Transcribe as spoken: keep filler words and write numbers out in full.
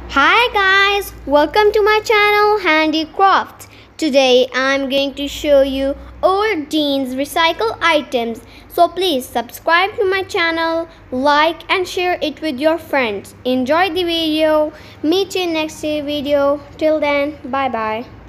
Hi guys, welcome to my channel Handicrafts. Today I'm going to show you old jeans recycle items. So please subscribe to my channel, like and share it with your friends. Enjoy the video. Meet you in next video. Till then, bye bye.